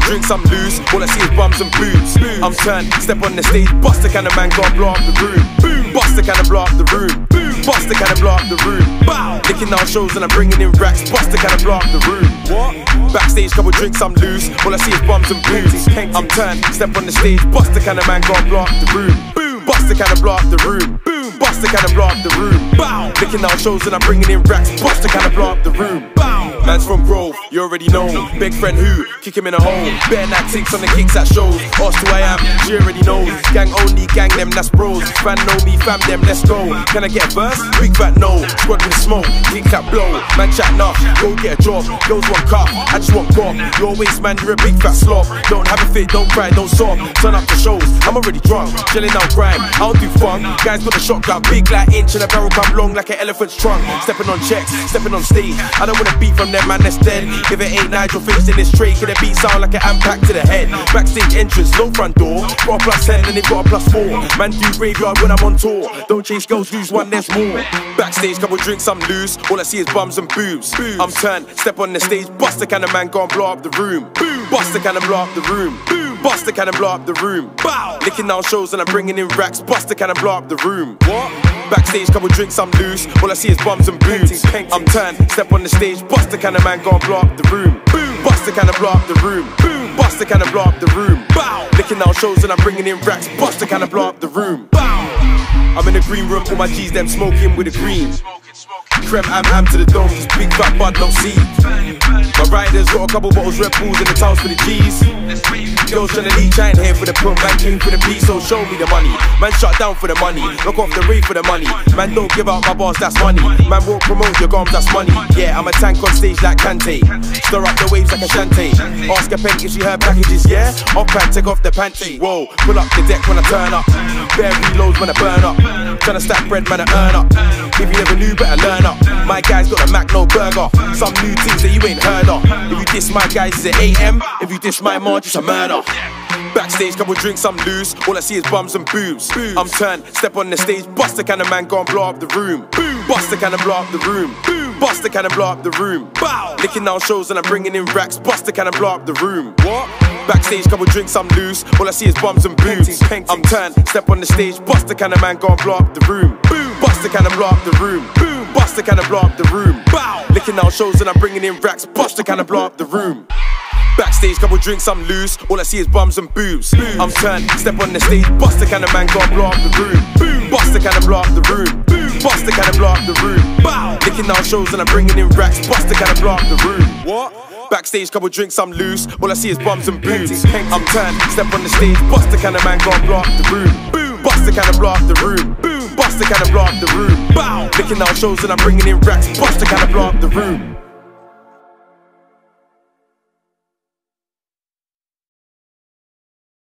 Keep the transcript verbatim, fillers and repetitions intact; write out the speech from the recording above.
drinks, I'm loose. All I see is bums and boobs. I'm turned, step on the stage, bust the kind of man, can't blow up the room. Bust the kind of blow up the room. Bust the kind of blow up the room. Bow. Licking out shows and I'm bringing in racks. Bust the kind of blow up the room. What? Backstage, couple drinks, I'm loose. All I see is bums and boobs. I'm turned, step on the stage, bust the kind of man, can't blow up the room. Bust the kind of blow up the room. Bust the kind of blow up the room. Bow. Licking out shows and I'm bringing in racks. Bust the kind of blow up the room. Bow. Man's from Grove, you already know. Big friend who, kick him in a hole. Bare tactics on the kicks at shows. Asked who I am, she already knows. Gang only, gang them, that's bros. Fan know me, fam them, let's go. Can I get a verse? Big fat no. Squad with smoke, kick that blow. Man chat enough, go get a job. Girls want cuff, I just want guap. Your waist man, you're a big fat slob. Don't have a fit, don't cry, don't sob. Turn up the shows, I'm already drunk. Chilling out grime, I don't do fun. Guys got a shotgun, big like inch, and a barrel come long like an elephant's trunk. Stepping on checks, stepping on stage. I don't wanna beat from them, man, that's dead. If it ain't Nigel finished in this tray, can the beat sound like an impact to the head? Backstage entrance, no front door. Got a plus ten and they've got a plus four. Man do graveyard when I'm on tour. Don't chase girls, lose one, there's more. Backstage, couple drinks, I'm loose. All I see is bums and boobs. I'm turned, step on the stage, bust the kind of man, go and blow up the room. Bust the kind of blow up the room. Bust the kind of blow up the room. Bow. Licking out shows and I'm bringing in racks. Bust the kind of blow up the room. What? Backstage, couple drinks, I'm loose. All I see is bums and boobs. I'm turned, step on the stage, bust the kind of man, go and blow up the room. Bust the kind of blow up the room. Bust the kind of blow up the room. Bow. Licking out shows and I'm bringing in racks. Bust the kind of blow up the room. Bow. I'm in the green room, all my G's them smoking with a green. Creme am am to the dome, this big fat bud don't see. My riders got a couple bottles Red Bulls in the towns for the G's. Girls tryna leech, I ain't here for the pump. Man came for the peace, so show me the money. Man shut down for the money, look off the rave for the money. Man don't give out my bars, that's money. Man won't promote your gums, that's money. Yeah, I'm a tank on stage like Kante. Stir up the waves like a shanty. Ask a pen if she heard packages, yeah? Off pack, take off the panty. Whoa, pull up the deck when I turn up. Bare reloads when I burn up. Tryna stack bread, man, I earn up. If you never knew, better learn up. My guys got a Mac, no burger. Some new things that you ain't heard of. If you diss my guys, it's at A M. If you diss my march, it's a murder. Backstage, couple drinks, I'm loose. All I see is bums and boobs. I'm turned, step on the stage, bust the kind of man, go and blow up the room. Bust the kind of blow up the room. Bust the kind of blow up the room. Bow. Licking out shows and I'm bringing in racks. Bust the kind of blow up the room. What? Backstage, couple drinks, I'm loose. All I see is bums and boobs. I'm turned, step on the stage, bust the kind of man, go and blow up the room. Bust the kind of blow up the room. Bust the kind of blow up the room. Bow. Licking out shows and I'm bringing in racks. Bust the kind of blow up the room. Backstage, couple drinks, I'm loose. All I see is bums and boobs. I'm turned, step on the stage, bust the kind of man, go and blow up the room. Bust the kind of blow up the room. Bust the kind of blow up the room. Bow. Licking out shows and I'm bringing in racks. Bust the kind of blow up the room. What? Backstage, couple drinks, I'm loose. All I see is bums and boobs. I'm turned, step on the stage, bust the kind of man, go and blow up the room. Bust the kind of blow up the room. Bust the kind of blow up the room. Bow. Licking out shows and I'm bringing in racks. Bust the kind of blow up the room.